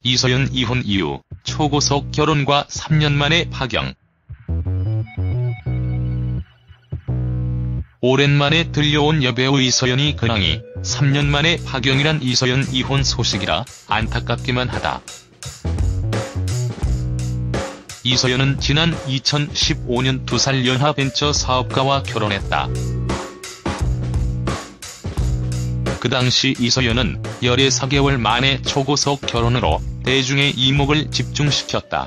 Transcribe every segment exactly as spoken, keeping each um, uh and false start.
이서연 이혼 이후 초고속 결혼과 삼 년 만에 파경. 오랜만에 들려온 여배우 이서연이 근황이 삼 년 만에 파경이란 이서연 이혼 소식이라 안타깝기만 하다. 이서연은 지난 이천십오 년 두 살 연하 벤처 사업가와 결혼했다. 그 당시 이서연은 열여섯 개월 만에 초고속 결혼으로 대중의 이목을 집중시켰다.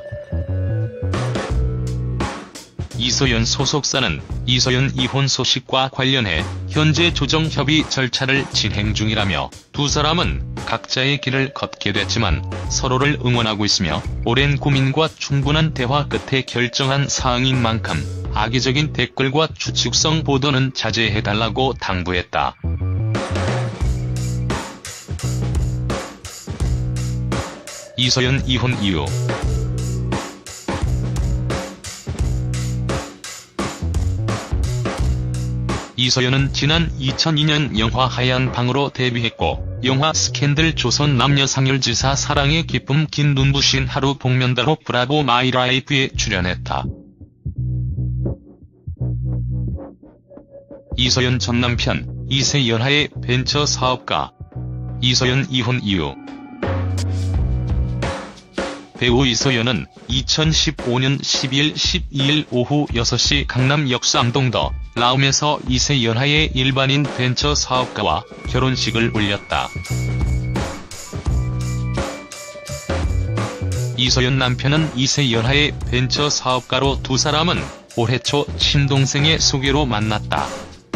이서연 소속사는 이서연 이혼 소식과 관련해 현재 조정 협의 절차를 진행 중이라며 두 사람은 각자의 길을 걷게 됐지만 서로를 응원하고 있으며 오랜 고민과 충분한 대화 끝에 결정한 사항인 만큼 악의적인 댓글과 추측성 보도는 자제해달라고 당부했다. 이서연 이혼 이후 이서연은 지난 이천이 년 영화 하얀 방으로 데뷔했고 영화 스캔들 조선 남녀상열지사 사랑의 기쁨 긴 눈부신 하루 복면다로 브라보 마이 라이프에 출연했다. 이서연 전 남편 이세연하의 벤처 사업가. 이서연 이혼 이후 배우 이서연은 이천십오 년 십이월 십이일 오후 여섯 시 강남 역삼동 더 라움에서 이세연하의 일반인 벤처 사업가와 결혼식을 올렸다. 이서연 남편은 이세연하의 벤처 사업가로 두 사람은 올해 초 친동생의 소개로 만났다.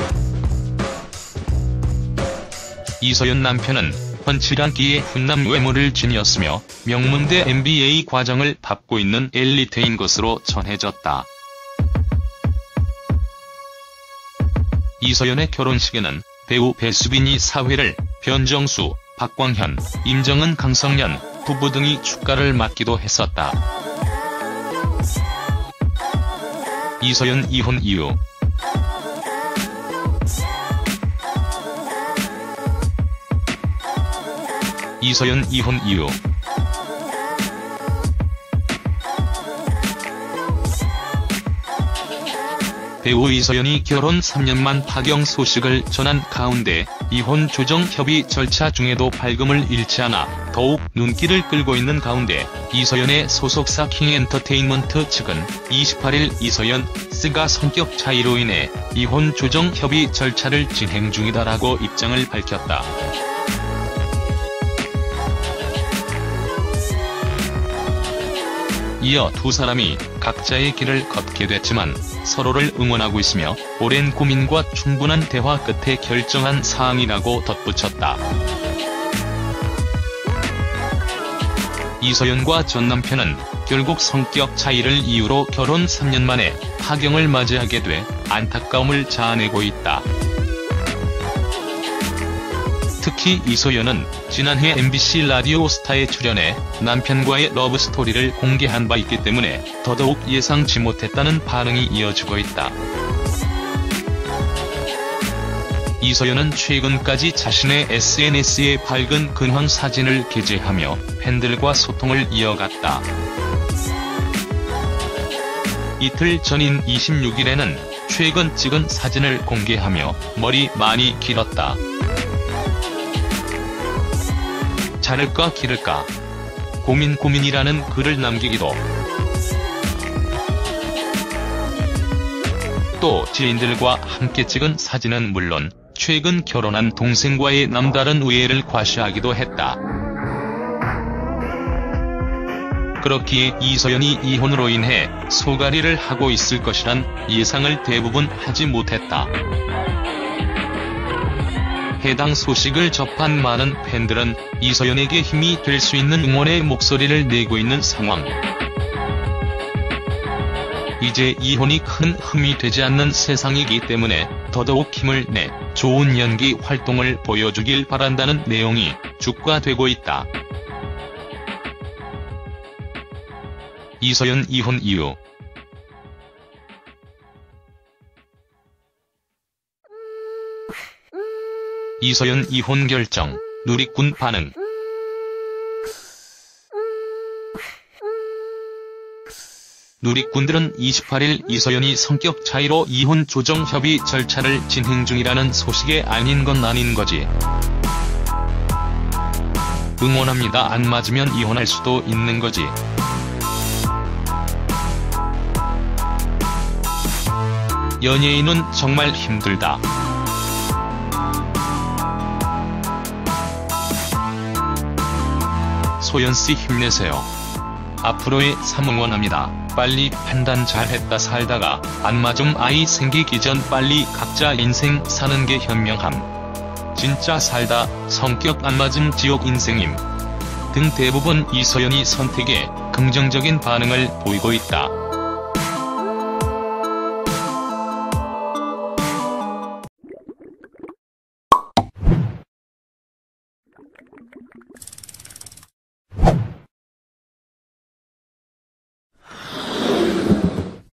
이서연 남편은 훤칠한기의 훈남 외모를 지녔으며 명문대 엠비에이 과정을 밟고 있는 엘리트인 것으로 전해졌다. 이서연의 결혼식에는 배우 배수빈이 사회를, 변정수, 박광현, 임정은 강성련 부부 등이 축가를 맡기도 했었다. 이서연 이혼 이후 이서연 이혼 이후 배우 이서연이 결혼 삼 년 만 파경 소식을 전한 가운데 이혼 조정 협의 절차 중에도 발금을 잃지 않아 더욱 눈길을 끌고 있는 가운데 이서연의 소속사 킹엔터테인먼트 측은 이십팔일 이서연 씨가 성격 차이로 인해 이혼 조정 협의 절차를 진행 중이다라고 입장을 밝혔다. 이어 두 사람이 각자의 길을 걷게 됐지만 서로를 응원하고 있으며 오랜 고민과 충분한 대화 끝에 결정한 사항이라고 덧붙였다. 이서연과 전 남편은 결국 성격 차이를 이유로 결혼 삼 년 만에 파경을 맞이하게 돼 안타까움을 자아내고 있다. 특히 이서연은 지난해 엠비씨 라디오스타에 출연해 남편과의 러브스토리를 공개한 바 있기 때문에 더더욱 예상치 못했다는 반응이 이어지고 있다. 이서연은 최근까지 자신의 에스엔에스에 밝은 근황 사진을 게재하며 팬들과 소통을 이어갔다. 이틀 전인 이십육일에는 최근 찍은 사진을 공개하며 머리 많이 길었다. 자를까 기를까 고민 고민이라는 글을 남기기도, 또 지인들과 함께 찍은 사진은 물론 최근 결혼한 동생과의 남다른 우애를 과시하기도 했다. 그렇기에 이서연이 이혼으로 인해 소가리를 하고 있을 것이란 예상을 대부분 하지 못했다. 해당 소식을 접한 많은 팬들은 이서연에게 힘이 될 수 있는 응원의 목소리를 내고 있는 상황. 이제 이혼이 큰 흠이 되지 않는 세상이기 때문에 더더욱 힘을 내 좋은 연기 활동을 보여주길 바란다는 내용이 주가되고 있다. 이서연 이혼 이후 이서연 이혼 결정, 누리꾼 반응. 누리꾼들은 이십팔 일 이서연이 성격 차이로 이혼 조정 협의 절차를 진행 중이라는 소식에 아닌 건 아닌 거지. 응원합니다. 안 맞으면 이혼할 수도 있는 거지. 연예인은 정말 힘들다. 소연씨 힘내세요. 앞으로의 삶 응원합니다. 빨리 판단 잘했다. 살다가 안 맞음 아이 생기기 전 빨리 각자 인생 사는 게 현명함. 진짜 살다 성격 안 맞음 지옥 인생임. 등 대부분 이서연이 선택에 긍정적인 반응을 보이고 있다.